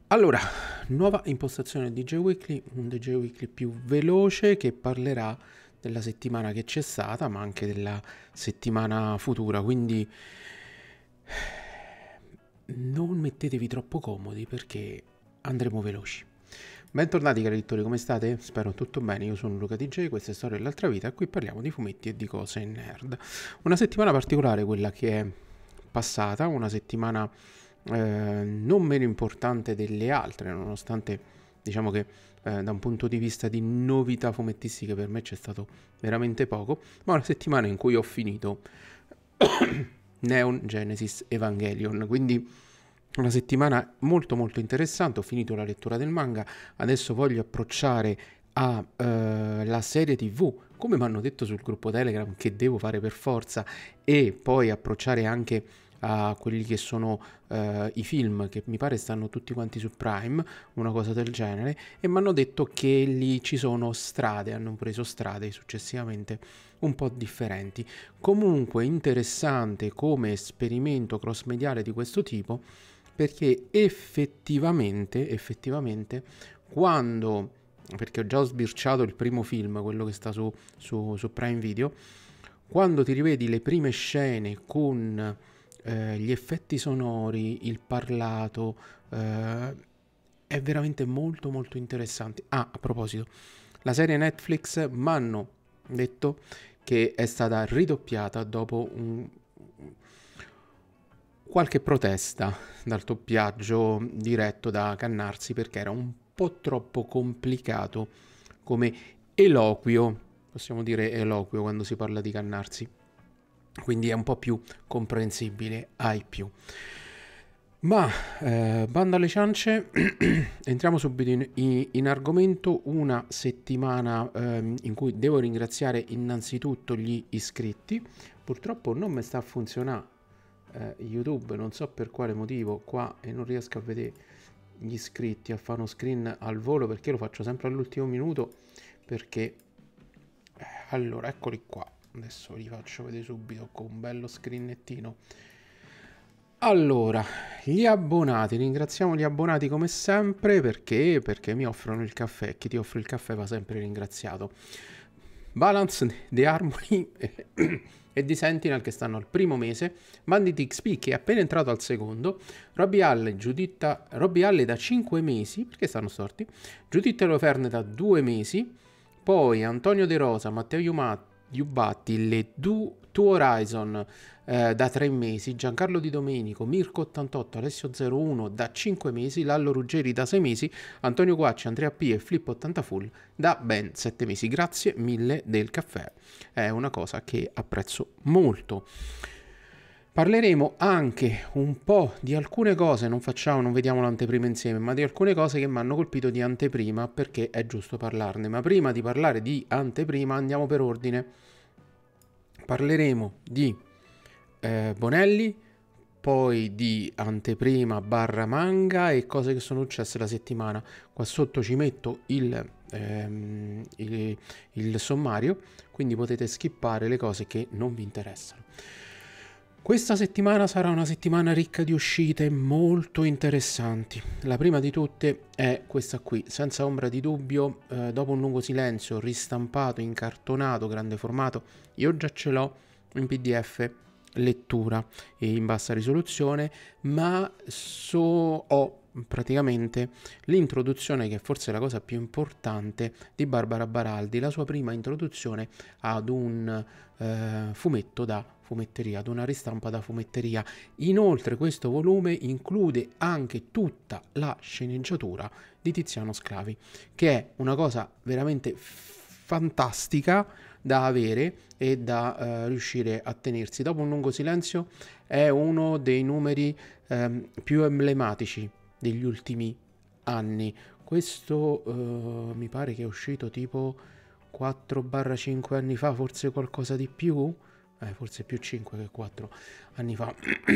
Allora, nuova impostazione DJ Weekly, un DJ Weekly più veloce che parlerà della settimana che c'è stata, ma anche della settimana futura, quindi non mettetevi troppo comodi perché andremo veloci. Bentornati cari lettori, come state? Spero tutto bene, io sono Luca DJ, questa è Storia dell'altra vita e qui parliamo di fumetti e di cose nerd. Una settimana particolare quella che è passata, una settimana non meno importante delle altre, nonostante diciamo che da un punto di vista di novità fumettistiche per me c'è stato veramente poco, ma una settimana in cui ho finito Neon Genesis Evangelion, quindi una settimana molto molto interessante. Ho finito la lettura del manga, adesso voglio approcciare alla serie TV, come mi hanno detto sul gruppo Telegram che devo fare per forza, e poi approcciare anche a quelli che sono i film che mi pare stanno tutti quanti su Prime, una cosa del genere, e mi hanno detto che lì ci sono strade, hanno preso strade successivamente un po' differenti. Comunque interessante come esperimento cross-mediale di questo tipo, perché effettivamente quando, perché ho già sbirciato il primo film, quello che sta su Prime Video, quando ti rivedi le prime scene con gli effetti sonori, il parlato, è veramente molto molto interessante. Ah, a proposito, la serie Netflix mi hanno detto che è stata ridoppiata dopo qualche protesta dal doppiaggio diretto da Cannarsi, perché era un po' troppo complicato come eloquio, possiamo dire eloquio quando si parla di Cannarsi, quindi è un po' più comprensibile ai più. Ma bando alle ciance, entriamo subito in argomento. Una settimana in cui devo ringraziare innanzitutto gli iscritti. Purtroppo non mi sta a funzionare YouTube, non so per quale motivo qua, e non riesco a vedere gli iscritti, a fare uno screen al volo, perché lo faccio sempre all'ultimo minuto, perché allora eccoli qua, adesso vi faccio vedere subito con un bello screenettino. Allora, gli abbonati, ringraziamo gli abbonati come sempre, perché mi offrono il caffè. Chi ti offre il caffè va sempre ringraziato. Balance, The Harmony e di Sentinel che stanno al primo mese, Bandit XP che è appena entrato al secondo, Robbie Halle da 5 mesi, perché stanno storti, Giuditta Loferne da 2 mesi, poi Antonio De Rosa, Matteo Iubatti, le Two Horizon da 3 mesi, Giancarlo Di Domenico, Mirko 88, Alessio 01 da 5 mesi, Lallo Ruggeri da 6 mesi, Antonio Guacci, Andrea P e Flip 80 Full da ben 7 mesi. Grazie mille del caffè, è una cosa che apprezzo molto. Parleremo anche un po' di alcune cose, non vediamo l'anteprima insieme, ma di alcune cose che mi hanno colpito di anteprima, perché è giusto parlarne. Ma prima di parlare di anteprima andiamo per ordine. Parleremo di Bonelli, poi di anteprima barra manga e cose che sono successe la settimana. Qua sotto ci metto il sommario, quindi potete skippare le cose che non vi interessano. Questa settimana sarà una settimana ricca di uscite molto interessanti. La prima di tutte è questa qui, senza ombra di dubbio, dopo un lungo silenzio, ristampato, incartonato, grande formato. Io già ce l'ho in PDF, lettura e in bassa risoluzione, ma ho praticamente l'introduzione, che è forse la cosa più importante, di Barbara Baraldi, la sua prima introduzione ad un fumetto da fumetteria, ad una ristampa da fumetteria. Inoltre questo volume include anche tutta la sceneggiatura di Tiziano Sclavi, che è una cosa veramente fantastica da avere e da riuscire a tenersi. Dopo un lungo silenzio è uno dei numeri più emblematici degli ultimi anni. Questo mi pare che è uscito tipo 4-5 anni fa, forse qualcosa di più, forse più 5 che 4 anni fa.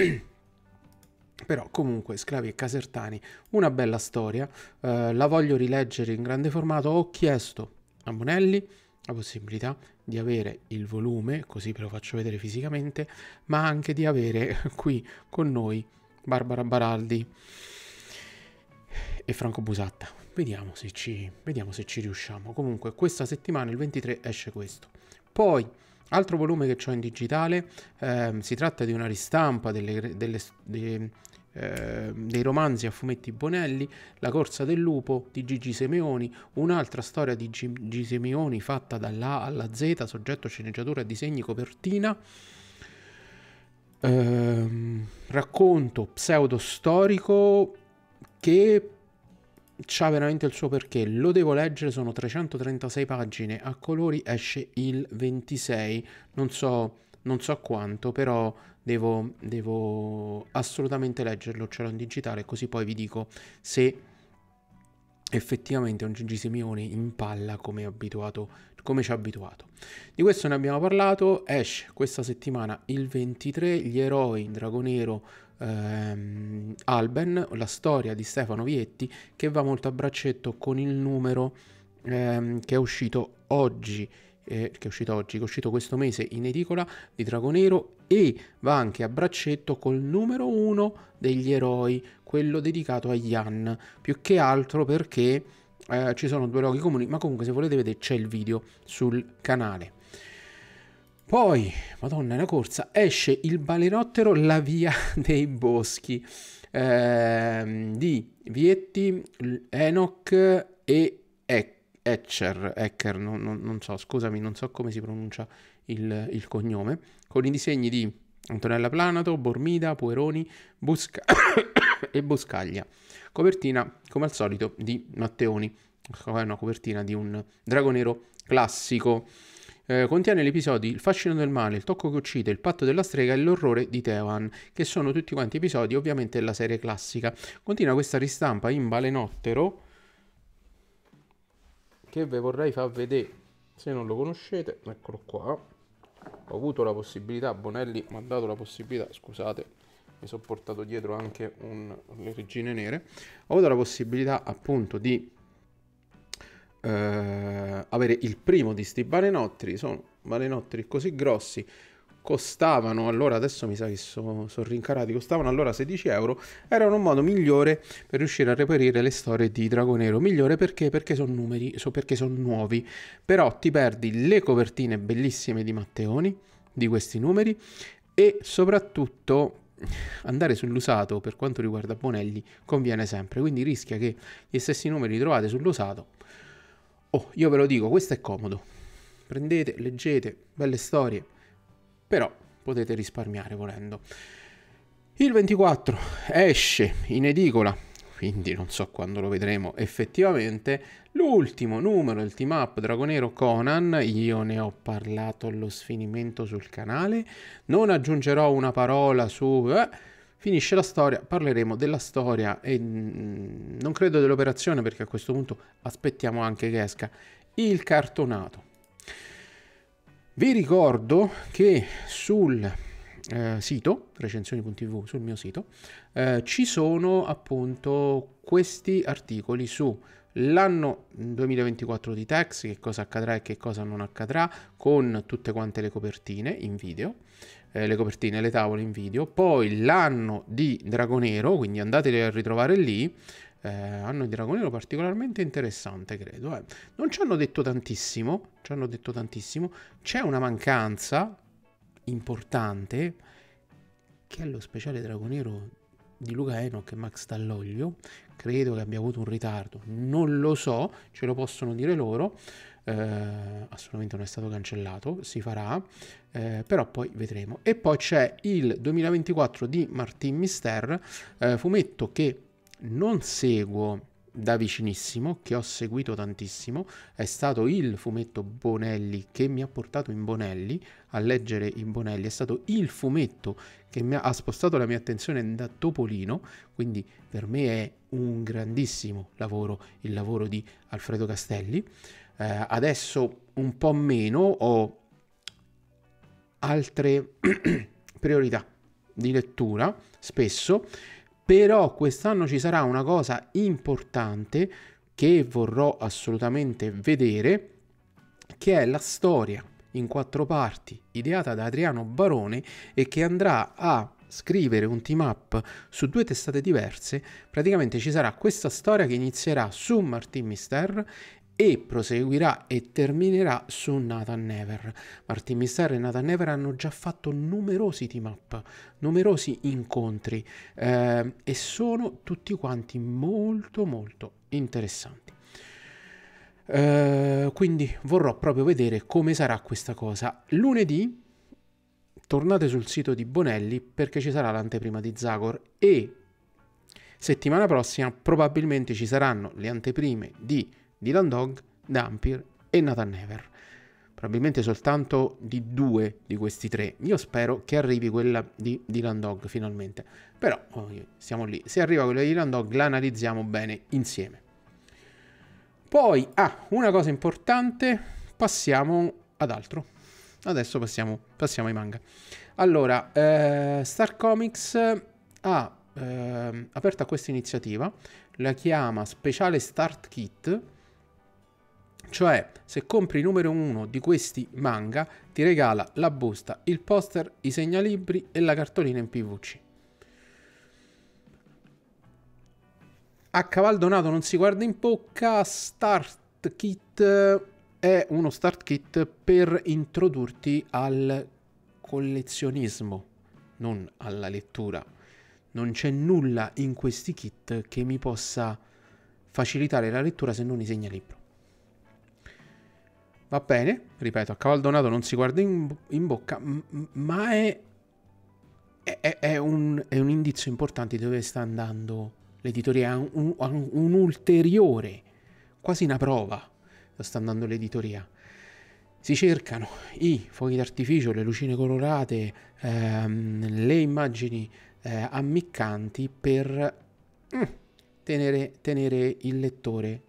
Però comunque Sclavi e Casertani, una bella storia, la voglio rileggere in grande formato. Ho chiesto a Bonelli la possibilità di avere il volume, così ve lo faccio vedere fisicamente, ma anche di avere qui con noi Barbara Baraldi. e Franco Busatta. Vediamo se ci riusciamo. Comunque questa settimana, il 23, esce questo. Poi, altro volume che ho in digitale, si tratta di una ristampa dei romanzi a fumetti Bonelli, La corsa del lupo di Gigi Simeoni, un'altra storia di Gigi Simeoni fatta dalla A alla Z, soggetto, sceneggiatura, disegni, copertina. Racconto pseudo storico che c'ha veramente il suo perché, lo devo leggere, sono 336 pagine a colori, esce il 26, non so quanto, però devo assolutamente leggerlo, ce l'ho in digitale, così poi vi dico se effettivamente è un Gigi Simeoni in palla come ci ha abituato. Di questo ne abbiamo parlato, esce questa settimana il 23, Gli eroi Dragonero Alben, la storia di Stefano Vietti, che va molto a braccetto con il numero che è uscito oggi, che è uscito questo mese in edicola di Dragonero, e va anche a braccetto col numero 1 degli eroi, quello dedicato a Jan, più che altro perché ci sono due luoghi comuni, ma comunque se volete vedere c'è il video sul canale. Poi, madonna, è una corsa, esce Il balenottero, la via dei boschi, di Vietti, Enoch e Ecker, non so, scusami, non so come si pronuncia il cognome, con i disegni di Antonella Planato, Bormida, Pueroni, e Boscaglia. Copertina, come al solito, di Matteoni, è una copertina di un Dragonero classico. Contiene gli episodi Il fascino del male, Il tocco che uccide, Il patto della strega e L'orrore di Teoman, che sono tutti quanti episodi ovviamente della serie classica. Continua questa ristampa in balenottero, che vi vorrei far vedere se non lo conoscete. Eccolo qua. Ho avuto la possibilità, Bonelli mi ha dato la possibilità, scusate, mi sono portato dietro anche le regine nere, ho avuto la possibilità appunto di avere il primo di sti balenotteri. Sono balenotteri così grossi, costavano allora, adesso mi sa che sono rincarati, costavano allora 16 euro, erano un modo migliore per riuscire a reperire le storie di Dragonero. Migliore perché sono numeri, perché sono nuovi, però ti perdi le copertine bellissime di Matteoni di questi numeri, e soprattutto andare sull'usato per quanto riguarda Bonelli conviene sempre, quindi rischia che gli stessi numeri li trovate sull'usato. Io ve lo dico, questo è comodo, prendete, leggete, belle storie, però potete risparmiare volendo. Il 24 esce in edicola, quindi non so quando lo vedremo effettivamente, l'ultimo numero del team up Dragonero Conan. Io ne ho parlato allo sfinimento sul canale, non aggiungerò una parola su finisce la storia, parleremo della storia e non credo dell'operazione, perché a questo punto aspettiamo anche che esca il cartonato. Vi ricordo che sul sito recensioni.tv, sul mio sito, ci sono appunto questi articoli su l'anno 2024 di Tex, che cosa accadrà e che cosa non accadrà, con tutte quante le copertine in video, le copertine, le tavole in video. Poi l'anno di Dragonero, quindi andateli a ritrovare lì. Anno di Dragonero particolarmente interessante, credo. Non ci hanno detto tantissimo, c'è una mancanza importante, che è lo speciale Dragonero di Luca Enoch e Max Dall'Oglio. Credo che abbia avuto un ritardo, non lo so, ce lo possono dire loro. Assolutamente non è stato cancellato, si farà, però poi vedremo. E poi c'è il 2024 di Martin Mister, fumetto che non seguo da vicinissimo, che ho seguito tantissimo. È stato il fumetto Bonelli che mi ha portato in Bonelli, a leggere in Bonelli, è stato il fumetto che ha spostato la mia attenzione da Topolino, quindi per me è un grandissimo lavoro il lavoro di Alfredo Castelli. Adesso un po' meno, ho altre priorità di lettura spesso, però quest'anno ci sarà una cosa importante che vorrò assolutamente vedere, che è la storia in 4 parti ideata da Adriano Barone e che andrà a scrivere un team up su 2 testate diverse, praticamente ci sarà questa storia che inizierà su Martin Mister e proseguirà e terminerà su Nathan Never. Martin Mister e Nathan Never hanno già fatto numerosi team up, numerosi incontri e sono tutti quanti molto molto interessanti. Quindi vorrò proprio vedere come sarà questa cosa. Lunedì tornate sul sito di Bonelli perché ci sarà l'anteprima di Zagor e settimana prossima probabilmente ci saranno le anteprime di Dylan Dog, Dhampir e Nathan Never. Probabilmente soltanto di 2 di questi 3. Io spero che arrivi quella di Dylan Dog finalmente. Però siamo lì. Se arriva quella di Dylan Dog la analizziamo bene insieme. Poi, una cosa importante, passiamo ad altro. Adesso passiamo ai manga. Allora, Star Comics ha aperto questa iniziativa, la chiama Speciale Start Kit, cioè se compri numero 1 di questi manga ti regala la busta, il poster, i segnalibri e la cartolina in PVC. A caval donato non si guarda in bocca. Start Kit è uno start kit per introdurti al collezionismo, non alla lettura. Non c'è nulla in questi kit che mi possa facilitare la lettura se non i segnalibro. Va bene, ripeto, a caval donato non si guarda in bocca, ma è un indizio importante di dove sta andando l'editoria, un ulteriore, quasi una prova, sta andando l'editoria. Si cercano i fuochi d'artificio, le lucine colorate, le immagini ammiccanti per tenere il lettore.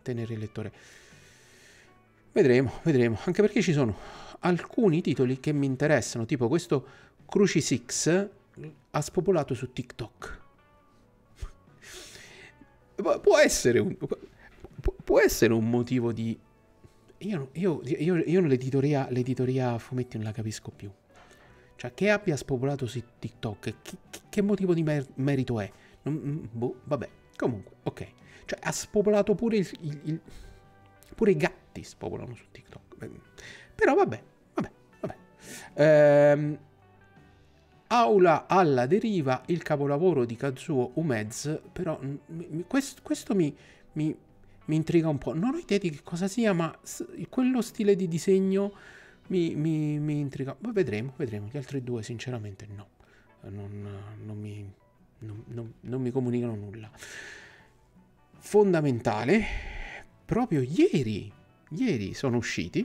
Vedremo, anche perché ci sono alcuni titoli che mi interessano, tipo questo Crucifix ha spopolato su TikTok. Può essere un motivo di... Io l'editoria fumetti non la capisco più. Cioè, che abbia spopolato su TikTok, che motivo di merito è? Vabbè, comunque, ok. Cioè, ha spopolato pure pure i gatti spopolano su TikTok. Però vabbè. Aula alla deriva, il capolavoro di Kazuo Umez, però questo mi intriga un po'. Non ho idea di che cosa sia, ma quello stile di disegno mi intriga. Ma vedremo. Gli altri 2 sinceramente no. Non mi comunicano nulla. Fondamentale, proprio ieri sono usciti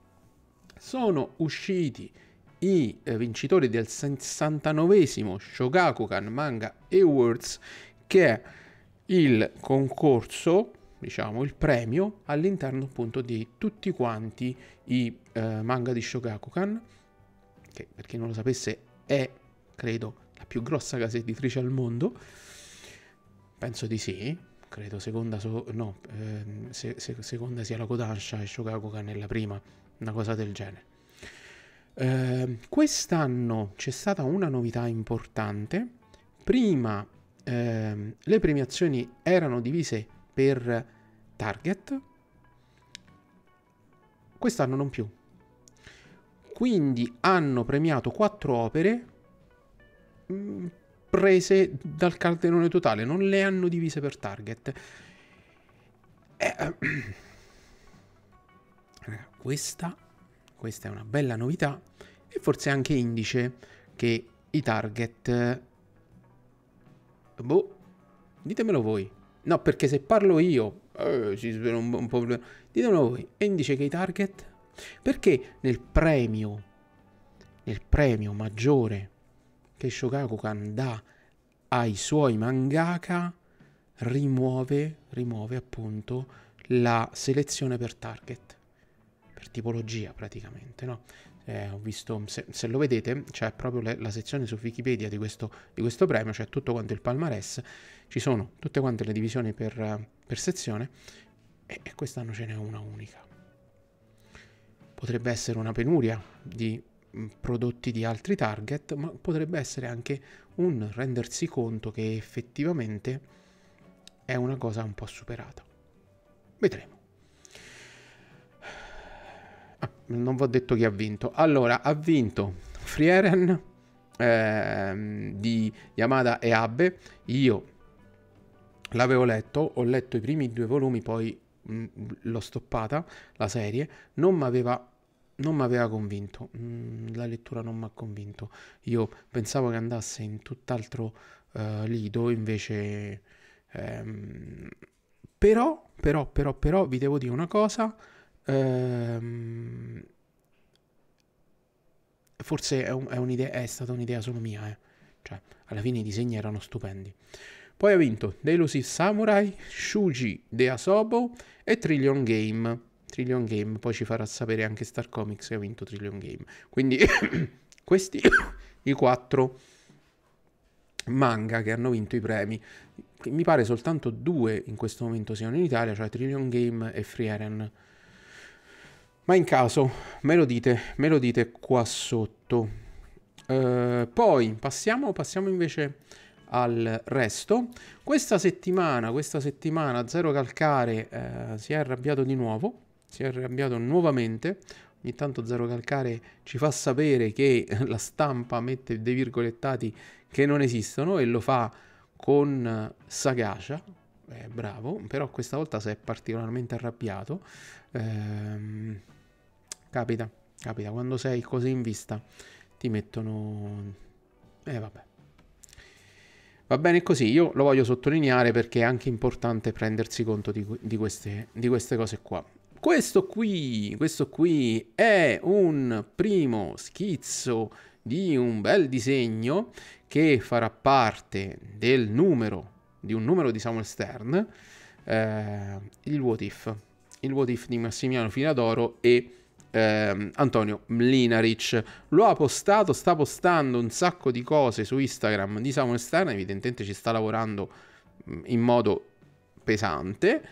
i vincitori del 69esimo Shogakukan Manga Awards, che è il concorso, diciamo il premio all'interno appunto di tutti quanti i manga di Shogakukan, che per chi non lo sapesse è, credo, la più grossa casa editrice al mondo. Penso di sì, credo seconda sia la Kodansha e Shogakukan è la prima, una cosa del genere. Quest'anno c'è stata una novità importante. Prima le premiazioni erano divise per target, quest'anno non più. Quindi hanno premiato 4 opere prese dal calderone totale, non le hanno divise per target. Questa è una bella novità e forse anche indice che i target... ditemelo voi. No, perché se parlo io si svela un po'... Ditemelo voi. E indice che i target... Perché nel premio maggiore che Shogakukan dà ai suoi mangaka rimuove appunto la selezione per target, per tipologia praticamente, no? Ho visto, se lo vedete, c'è proprio la sezione su Wikipedia di questo premio, c'è tutto quanto il palmarès, ci sono tutte quante le divisioni per sezione e quest'anno ce n'è una unica. Potrebbe essere una penuria di prodotti di altri target, ma potrebbe essere anche un rendersi conto che effettivamente è una cosa un po' superata. Vedremo. Non vi ho detto chi ha vinto. Allora, ha vinto Frieren di Yamada e Abe. Io l'avevo letto, ho letto i primi 2 volumi, poi l'ho stoppata la serie. Non mi aveva convinto. La lettura non mi ha convinto. Io pensavo che andasse in tutt'altro lido, invece però vi devo dire una cosa. Forse è stata un'idea solo mia, cioè alla fine i disegni erano stupendi. Poi ha vinto Delusive Samurai, Shuji de Asobo e Trillion Game. Trillion Game, poi ci farà sapere anche Star Comics che ha vinto Trillion Game. Quindi questi i 4 manga che hanno vinto i premi. Mi pare soltanto 2 in questo momento siano in Italia, cioè Trillion Game e Frieren. Ma in caso me lo dite qua sotto. Poi passiamo invece al resto. Questa settimana Zero Calcare si è arrabbiato di nuovo, si è arrabbiato nuovamente. Ogni tanto Zero Calcare ci fa sapere che la stampa mette dei virgolettati che non esistono e lo fa con sagacia. Bravo, però questa volta si è particolarmente arrabbiato. Capita, quando sei così in vista ti mettono... vabbè. Va bene così, io lo voglio sottolineare perché è anche importante prendersi conto di queste cose qua. Questo qui è un primo schizzo di un bel disegno che farà parte di un numero di Samuel Stern, il What If di Massimiliano Finadoro e Antonio Mlinaric. Sta postando un sacco di cose su Instagram di Samuel Stern, evidentemente ci sta lavorando in modo pesante.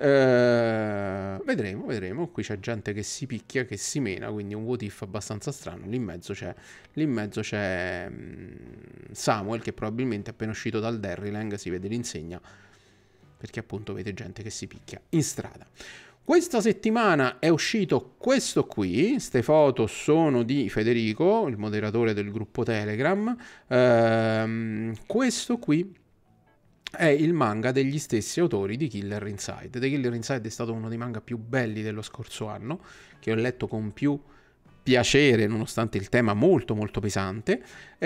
Vedremo. Qui c'è gente che si picchia, che si mena, quindi un what if abbastanza strano. Lì in mezzo c'è Samuel, che probabilmente appena uscito dal Derrylang, si vede l'insegna, perché appunto vede gente che si picchia in strada. Questa settimana è uscito questo qui. Ste foto sono di Federico, il moderatore del gruppo Telegram. Questo qui è il manga degli stessi autori di Killer Inside. The Killer Inside è stato uno dei manga più belli dello scorso anno, che ho letto con più piacere, nonostante il tema molto molto pesante.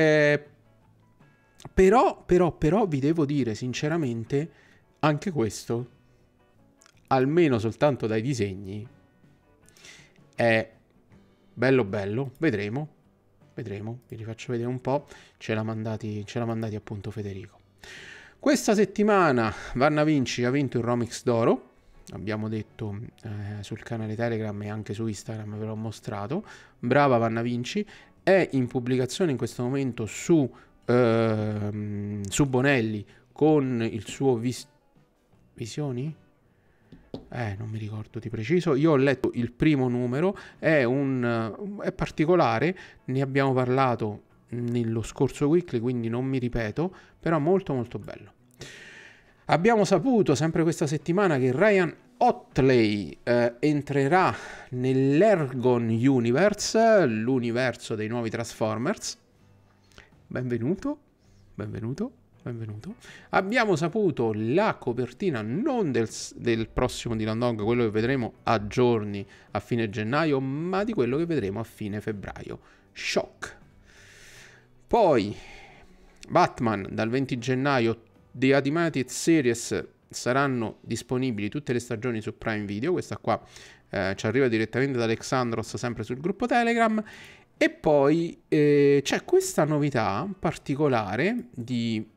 Però vi devo dire sinceramente, anche questo, almeno soltanto dai disegni, è bello. Vedremo, vi rifaccio vedere un po'. Ce l'ha mandati appunto Federico. Questa settimana Vanna Vinci ha vinto il Romix d'oro, abbiamo detto sul canale Telegram e anche su Instagram, ve l'ho mostrato. Brava Vanna Vinci, è in pubblicazione in questo momento su Bonelli con il suo Visioni? Non mi ricordo di preciso. Io ho letto il primo numero, è particolare, ne abbiamo parlato nello scorso weekly, quindi non mi ripeto, però molto molto bello. Abbiamo saputo sempre questa settimana che Ryan Otley entrerà nell'Ergon Universe, l'universo dei nuovi Transformers. Benvenuto. Abbiamo saputo la copertina non del prossimo Dylan Dog, quello che vedremo a giorni a fine gennaio, ma di quello che vedremo a fine febbraio. Shock. Poi Batman, dal 20 gennaio The Animated Series saranno disponibili tutte le stagioni su Prime Video. Questa qua ci arriva direttamente da Alexandros, sempre sul gruppo Telegram. E poi c'è questa novità particolare di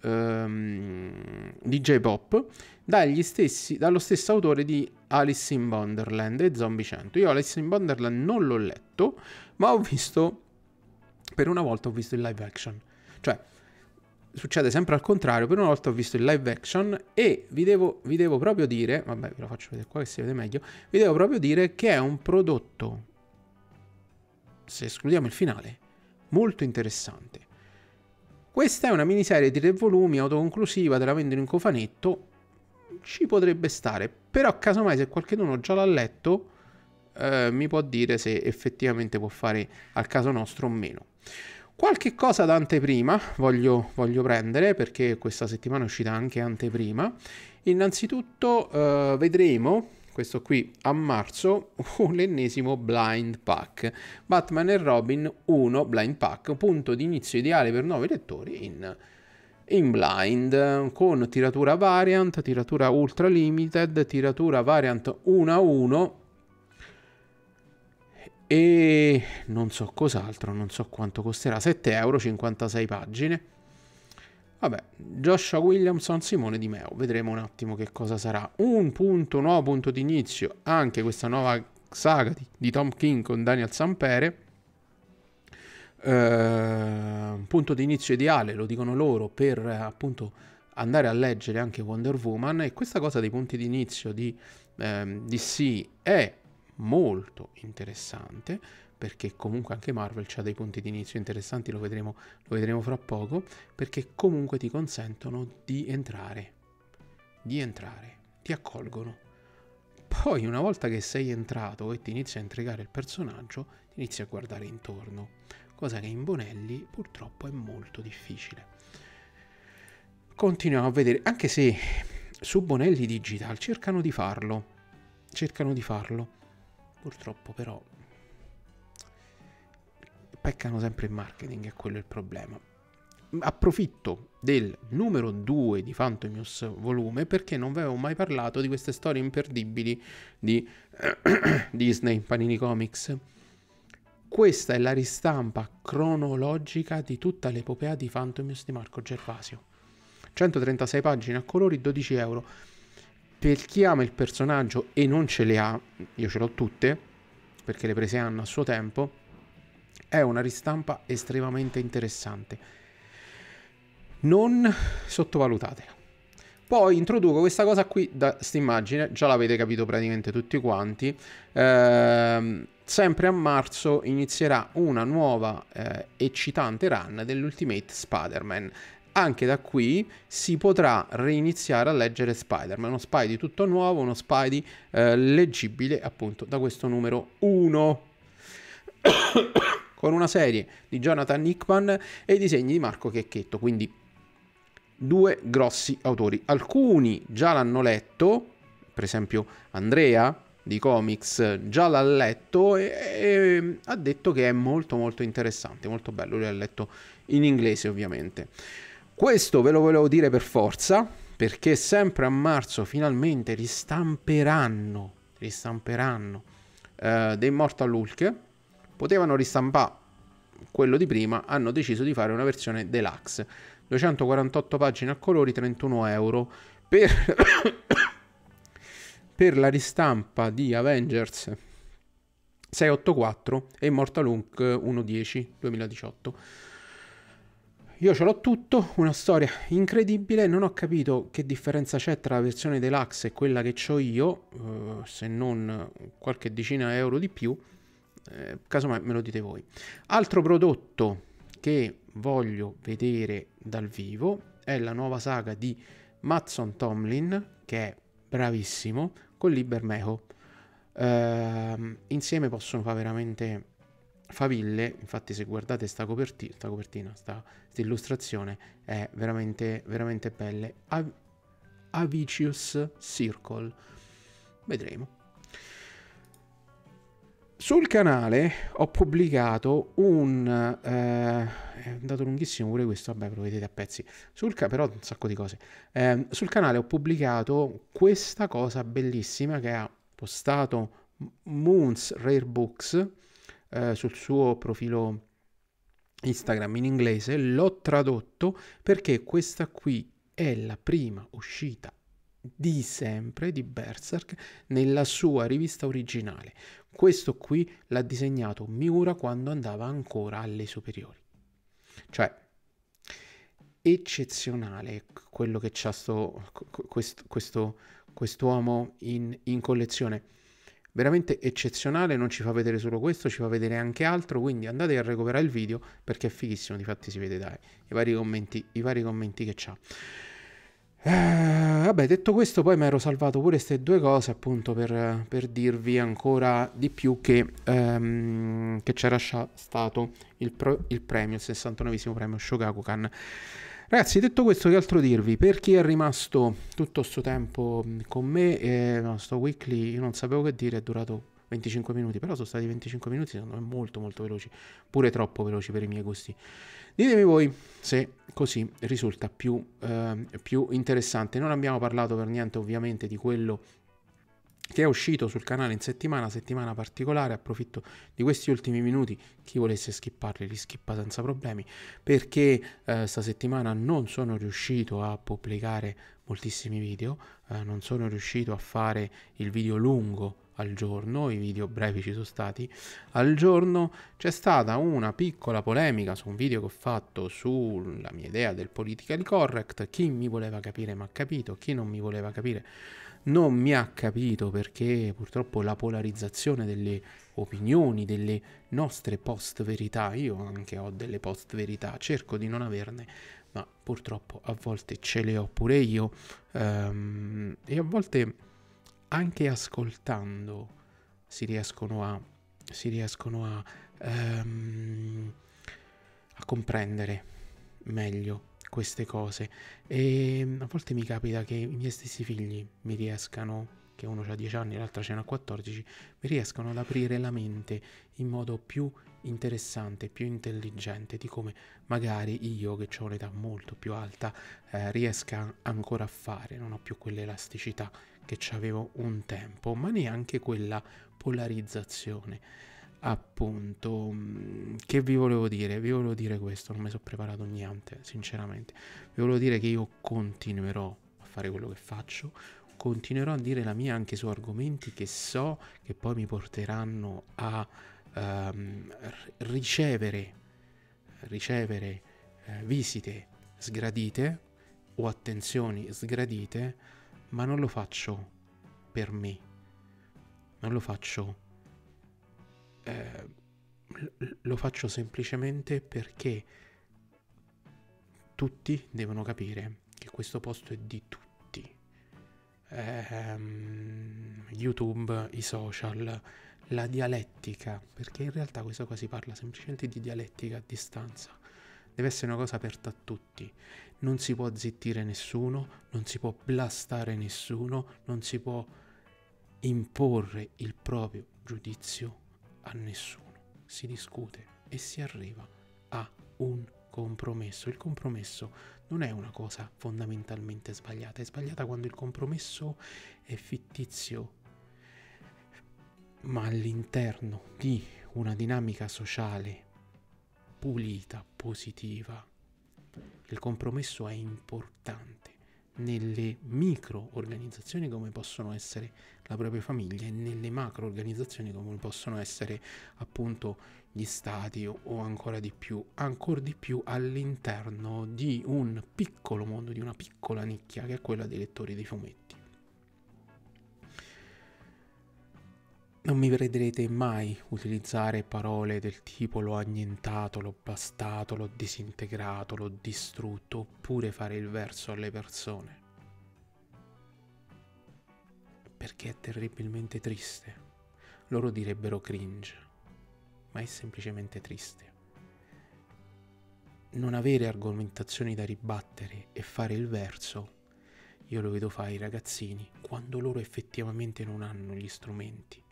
J-Pop dallo stesso autore di Alice in Wonderland e Zombie 100. Io Alice in Wonderland non l'ho letto, ma per una volta ho visto il live action. Cioè, succede sempre al contrario, per una volta ho visto il live action e vi devo proprio dire, vabbè, ve lo faccio vedere qua che si vede meglio, vi devo proprio dire che è un prodotto, se escludiamo il finale, molto interessante. Questa è una miniserie di 3 volumi autoconclusiva, te la vendono in cofanetto, ci potrebbe stare, però casomai se qualcuno già l'ha letto mi può dire se effettivamente può fare al caso nostro o meno. Qualche cosa da anteprima voglio prendere, perché questa settimana è uscita anche anteprima. Innanzitutto vedremo, questo qui a marzo, l'ennesimo Blind Pack. Batman e Robin 1 Blind Pack, punto di inizio ideale per nuovi lettori in blind, con tiratura variant, tiratura ultra limited, tiratura variant 1 a 1 e non so cos'altro, non so quanto costerà, 7 euro, 56 pagine. Vabbè, Joshua Williamson, Simone Di Meo, vedremo un attimo che cosa sarà. Un nuovo punto di inizio, anche questa nuova saga di Tom King con Daniel Sampere. Un punto di inizio ideale, lo dicono loro, per appunto andare a leggere anche Wonder Woman, e questa cosa dei punti di inizio di DC è molto interessante, perché comunque anche Marvel ha dei punti di inizio interessanti, lo vedremo fra poco, perché comunque ti consentono di entrare, ti accolgono. Poi una volta che sei entrato e ti inizi a intrigare il personaggio, ti inizi a guardare intorno, cosa che in Bonelli purtroppo è molto difficile. Continuiamo a vedere, anche se su Bonelli Digital cercano di farlo, purtroppo però peccano sempre in marketing, è quello il problema. Approfitto del numero 2 di Phantomius volume, perché non vi avevo mai parlato di queste storie imperdibili di Disney, Panini Comics. Questa è la ristampa cronologica di tutta l'epopea di Phantomius di Marco Gervasio. 136 pagine a colori, 12 euro. Per chi ama il personaggio e non ce le ha, io ce l'ho tutte, perché le prese Anna a suo tempo, è una ristampa estremamente interessante. Non sottovalutatela. Poi introduco questa cosa qui, da quest'immagine, già l'avete capito praticamente tutti quanti. Sempre a marzo inizierà una nuova eccitante run dell'Ultimate Spider-Man. Anche da qui si potrà reiniziare a leggere Spider-Man, uno Spidey tutto nuovo, uno Spidey leggibile appunto da questo numero 1. Con una serie di Jonathan Hickman e i disegni di Marco Checchetto, quindi 2 grossi autori. Alcuni già l'hanno letto, per esempio Andrea di Comics già l'ha letto e ha detto che è molto molto interessante, molto bello. Lui l'ha letto in inglese ovviamente. Questo ve lo volevo dire per forza, perché sempre a marzo finalmente ristamperanno The Immortal Hulk. Potevano ristampare quello di prima, hanno deciso di fare una versione deluxe. 248 pagine a colori, 31 euro. Per la ristampa di Avengers 684 e Immortal Hulk 110 2018. Io ce l'ho tutto, una storia incredibile, non ho capito che differenza c'è tra la versione deluxe e quella che ho io, se non qualche decina di euro di più. Casomai me lo dite voi. Altro prodotto che voglio vedere dal vivo è la nuova saga di Mattson Tomlin, che è bravissimo, con Libermejo. Insieme possono fare veramente faville. Infatti se guardate sta illustrazione è veramente veramente belle. A Vicious Circle, vedremo. Sul canale ho pubblicato è andato lunghissimo pure questo, vabbè, lo vedete a pezzi. Però un sacco di cose. Sul canale ho pubblicato questa cosa bellissima che ha postato Moons Rare Books sul suo profilo Instagram in inglese. L'ho tradotto perché questa qui è la prima uscita di sempre di Berserk nella sua rivista originale. Questo qui l'ha disegnato Miura quando andava ancora alle superiori. Cioè, eccezionale quello che c'ha quest'uomo in collezione. veramente eccezionale, non ci fa vedere solo questo, ci fa vedere anche altro, quindi andate a recuperare il video perché è fighissimo, difatti si vede dai i vari commenti che c'ha. Vabbè, detto questo, poi mi ero salvato pure queste due cose appunto per dirvi ancora di più che c'era stato il premio, il 69esimo premio Shogakukan. Ragazzi, detto questo, che altro dirvi? Per chi è rimasto tutto sto tempo con me, no, sto weekly, io non sapevo che dire, è durato 25 minuti, però sono stati 25 minuti secondo me molto molto veloci, pure troppo veloci per i miei gusti. Ditemi voi se così risulta più interessante. Non abbiamo parlato per niente ovviamente di quello che è uscito sul canale in settimana particolare. Approfitto di questi ultimi minuti, chi volesse skipparli li skippa senza problemi, perché sta settimana non sono riuscito a pubblicare moltissimi video, non sono riuscito a fare il video lungo al giorno, i video brevi ci sono stati al giorno. C'è stata una piccola polemica su un video che ho fatto sulla mia idea del politically correct. Chi mi voleva capire mi ha capito, chi non mi voleva capire non mi ha capito, perché purtroppo la polarizzazione delle opinioni, delle nostre post verità, io anche ho delle post verità, cerco di non averne, ma purtroppo a volte ce le ho pure io, e a volte anche ascoltando si riescono a comprendere meglio queste cose. E a volte mi capita che i miei stessi figli mi riescano, che uno ha 10 anni e l'altra ce n'ha 14, mi riescano ad aprire la mente in modo più interessante, più intelligente di come magari io, che ho un'età molto più alta, riesca ancora a fare. Non ho più quell'elasticità che avevo un tempo, ma neanche quella polarizzazione. Appunto, che vi volevo dire? Vi volevo dire questo, non mi sono preparato niente, sinceramente. Vi volevo dire che io continuerò a fare quello che faccio, continuerò a dire la mia anche su argomenti che so che poi mi porteranno a ricevere visite sgradite o attenzioni sgradite, ma non lo faccio per me, non lo faccio, lo faccio semplicemente perché tutti devono capire che questo posto è di tutti. YouTube, i social, la dialettica, perché in realtà questo qua si parla semplicemente di dialettica a distanza. Deve essere una cosa aperta a tutti. Non si può zittire nessuno, non si può blastare nessuno, non si può imporre il proprio giudizio a nessuno. Si discute e si arriva a un compromesso. Il compromesso non è una cosa fondamentalmente sbagliata, è sbagliata quando il compromesso è fittizio, ma all'interno di una dinamica sociale pulita, positiva. Il compromesso è importante nelle micro organizzazioni come possono essere la propria famiglia e nelle macro organizzazioni come possono essere appunto gli stati o ancora di più all'interno di un piccolo mondo, di una piccola nicchia che è quella dei lettori dei fumetti. Non mi vedrete mai utilizzare parole del tipo l'ho annientato, l'ho bastato, l'ho disintegrato, l'ho distrutto, oppure fare il verso alle persone. Perché è terribilmente triste. Loro direbbero cringe, ma è semplicemente triste. Non avere argomentazioni da ribattere e fare il verso, io lo vedo fare ai ragazzini quando loro effettivamente non hanno gli strumenti.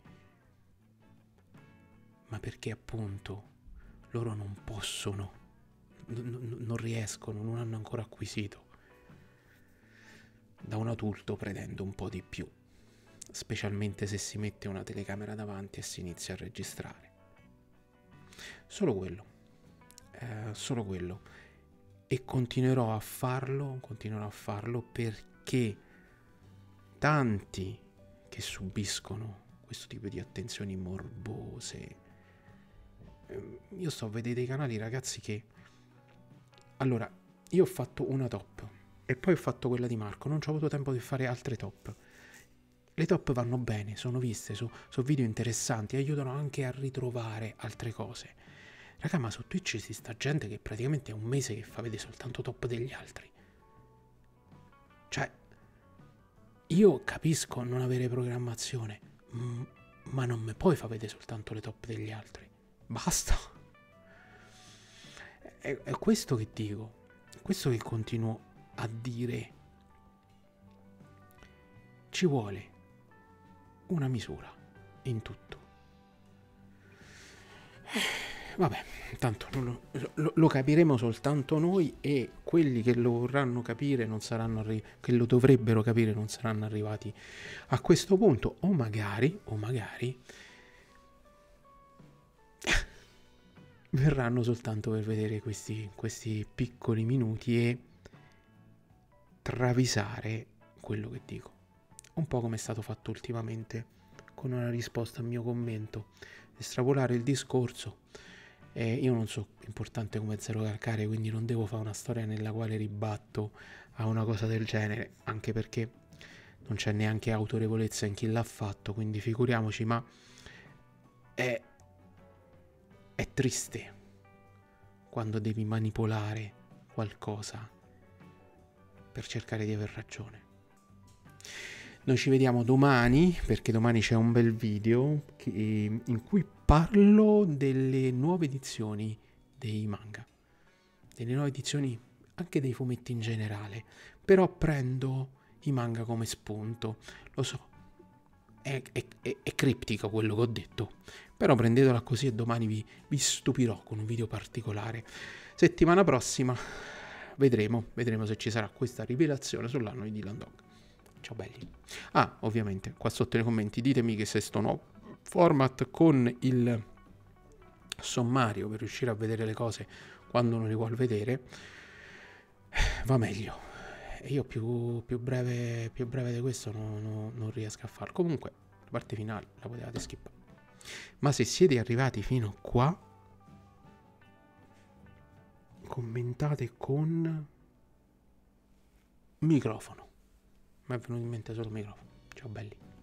Ma perché appunto loro non possono, non riescono, non hanno ancora acquisito. Da un adulto pretendo un po' di più, specialmente se si mette una telecamera davanti e si inizia a registrare. Solo quello, e continuerò a farlo perché tanti che subiscono questo tipo di attenzioni morbose. Io sto a vedere dei canali, ragazzi, che allora io ho fatto una top e poi ho fatto quella di Marco, non ho avuto tempo di fare altre top Le top vanno bene, sono viste, sono video interessanti, aiutano anche a ritrovare altre cose. Raga, ma su Twitch ci sta gente che praticamente è un mese che fa vedere soltanto top degli altri. Cioè, io capisco non avere programmazione, ma non mi puoi far vedere soltanto le top degli altri. Basta. È questo che dico, è questo che continuo a dire. Ci vuole una misura in tutto. Vabbè, tanto lo capiremo soltanto noi, e quelli che lo vorranno capire non saranno che lo dovrebbero capire non saranno arrivati a questo punto, o magari verranno soltanto per vedere questi piccoli minuti e travisare quello che dico. Un po' come è stato fatto ultimamente con una risposta al mio commento, estrapolare il discorso. Io non so importante come Zero Calcare, quindi non devo fare una storia nella quale ribatto a una cosa del genere, anche perché non c'è neanche autorevolezza in chi l'ha fatto, quindi figuriamoci, ma è triste quando devi manipolare qualcosa per cercare di aver ragione. Noi ci vediamo domani, perché domani c'è un bel video in cui parlo delle nuove edizioni dei manga, delle nuove edizioni anche dei fumetti in generale, però prendo i manga come spunto. Lo so, è criptico quello che ho detto, però prendetela così e domani vi stupirò con un video particolare. Settimana prossima vedremo se ci sarà questa rivelazione sull'anno di Dylan Dog. Ciao belli. Ah, ovviamente, qua sotto nei commenti ditemi che se sto nuovo format con il sommario per riuscire a vedere le cose quando non li vuol vedere va meglio. Io più breve di questo non riesco a farlo. Comunque, la parte finale la potevate skippare. Ma se siete arrivati fino qua, commentate con microfono. Mi è venuto in mente solo il microfono. Ciao belli.